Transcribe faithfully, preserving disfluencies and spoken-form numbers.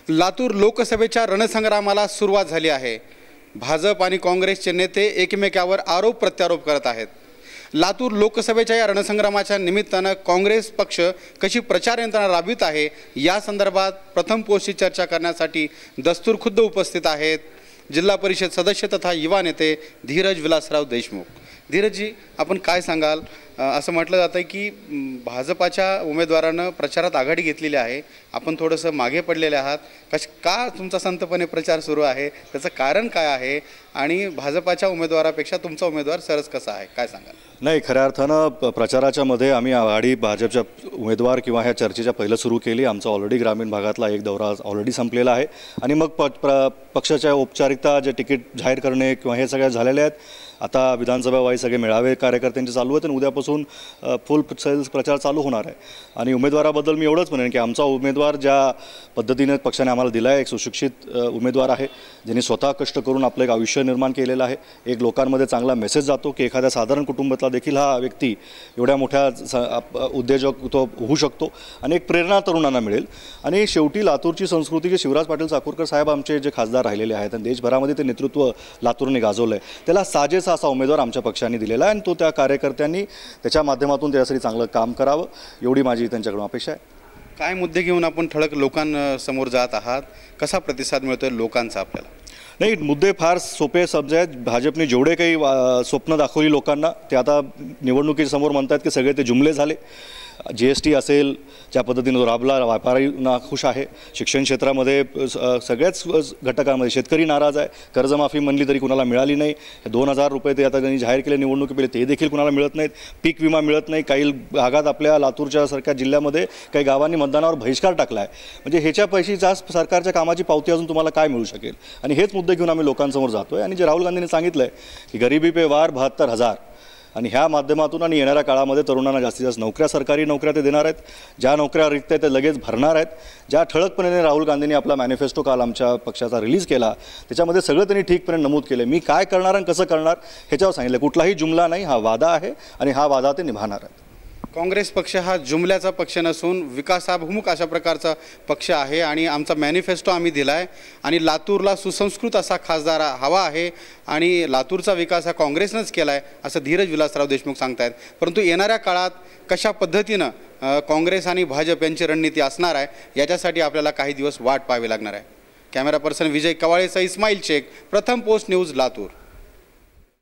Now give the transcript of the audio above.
लातूर लोकसभेच्या रणसंग्रामाला सुरुवात झाली आहे। भाजप आणि काँग्रेसचे नेते एकमेकांवर आरोप प्रत्यारोप करत आहेत। लातूर लोकसभेच्या या रणसंग्रामाच्या निमित्तानं काँग्रेस पक्ष कशी प्रचार यंत्रणा राबवित आहे या संदर्भात प्रथम पोस्टची चर्चा करण्यासाठी दस्तूर खुद्द उपस्थित आहेत जिल्हा परिषद सदस्य तथा युवा नेते धीरज विलासराव देशमुख। धीरजजी, आपण काय सांगाल? असं म्हटलं जातं आहे की भाजपाच्या उमेदवारानं प्रचारात आघाडी घेतलेली आहे, आपण थोडंसं मागे पडलेले आहात। कश का तुमचा संतपणे प्रचार सुरू आहे, त्याचं कारण काय आहे आणि भाजपाच्या उमेदवारापेक्षा तुमचा उमेदवार सरस कसा आहे, काय सांगाल? नाही, खऱ्या अर्थानं प्रचाराच्या मध्ये आम्ही आघाडी भाजपच्या उमेदवार किंवा ह्या चर्चेच्या पहिलं सुरू केली। आमचा ऑलरेडी ग्रामीण भागातला एक दौरा ऑलरेडी संपलेला आहे आणि मग प पक्षाच्या औपचारिकता जे तिकीट जाहीर करणे किंवा हे सगळ्या झालेले आहेत। आता विधानसभा वाईज सगळे मेळावे कार्यकर्त्यांचे चालू आहेत आणि उद्यापासून फुल सेल्स प्रचार चालू होणार आहे। आणि उमेदवाराबद्दल मी एवढंच म्हणेन की आमचा उमेदवार ज्या पद्धतीने पक्षाने आम्हाला दिला आहे, एक सुशिक्षित उमेदवार आहे ज्यांनी स्वतः कष्ट करून आपलं एक आयुष्य निर्माण केलेलं आहे। एक लोकांमध्ये चांगला मेसेज जातो की एखाद्या साधारण कुटुंबातला देखील हा व्यक्ती एवढ्या मोठ्या उद्योजक तो होऊ शकतो आणि एक प्रेरणा तरुणांना मिळेल। आणि शेवटी लातूरची संस्कृती जे शिवराज पाटील चाकूरकर साहेब आमचे जे खासदार राहिलेले आहेत आणि देशभरामध्ये ते नेतृत्व लातूरने गाजवलं आहे, त्याला साजेसा असा उमेदवार आमच्या पक्षाने दिलेला आहे आणि तो त्या कार्यकर्त्यांनी त्याच्या माध्यमातून त्यासाठी चांगलं काम करावं एवढी माझी त्यांच्याकडून अपेक्षा आहे। काय मुद्दे घेऊन आपण ठळक लोकांसमोर जात आहात, कसा प्रतिसाद मिळतोय लोकांचा आपल्याला? नाही, मुद्दे फार सोपे समजे आहेत। भाजपने जेवढे काही स्वप्न दाखवली लोकांना ते आता निवडणुकीसमोर म्हणतात की सगळे ते जुमले झाले। जी एस टी असेल, ज्या पद्धतीने तो राबला, व्यापारींना खुश आहे। शिक्षण क्षेत्रामध्ये सगळ्याच घटकांमध्ये शेतकरी नाराज आहे। कर्जमाफी म्हणली तरी कुणाला मिळाली नाही। दोन हजार रुपये ते आता त्यांनी जाहीर केले निवडणुकीपहिले, ते देखील कुणाला मिळत नाहीत। पीक विमा मिळत नाही। काही भागात आपल्या लातूरच्या सारख्या जिल्ह्यामध्ये काही गावांनी मतदानावर बहिष्कार टाकला आहे। म्हणजे ह्याच्या पैशी जास्त सरकारच्या कामाची पावती अजून तुम्हाला काय मिळू शकेल? आणि हेच मुद्दे घेऊन आम्ही लोकांसमोर जातो आहे। आणि जे राहुल गांधींनी सांगितलं आहे की गरिबी पे वार बहात्तर हजार, आणि ह्या माध्यमातून आणि येणाऱ्या काळामध्ये तरुणांना जास्तीत जास्त नोकऱ्या, सरकारी नोकऱ्या ते देणार आहेत। ज्या नोकऱ्या रिक्त आहेत ते लगेच भरणार आहेत। ज्या ठळकपणे राहुल गांधींनी आपला मॅनिफेस्टो काल आमच्या पक्षाचा रिलीज केला त्याच्यामध्ये सगळं त्यांनी ठीकपणे नमूद केलं। मी काय करणार आणि कसं करणार ह्याच्यावर सांगितलं। कुठलाही जुमला नाही, हा वादा आहे आणि हा वादा ते निभावणार आहेत। काँग्रेस पक्ष हा जुमल्याचा पक्ष नसून विकासाभिमुख अशा प्रकारचा पक्ष आहे आणि आमचा मॅनिफेस्टो आम्ही दिला आहे आणि लातूरला सुसंस्कृत असा खासदार हवा आहे आणि लातूरचा विकास हा काँग्रेसनंच केला आहे असं धीरज विलासराव देशमुख सांगतायत। परंतु येणाऱ्या काळात कशा पद्धतीनं काँग्रेस आणि भाजप यांची रणनीती असणार आहे याच्यासाठी आपल्याला काही दिवस वाट पाहावी लागणार आहे। कॅमेरा पर्सन विजय कवाळेसह इस्माईल शेख, प्रथम पोस्ट न्यूज, लातूर।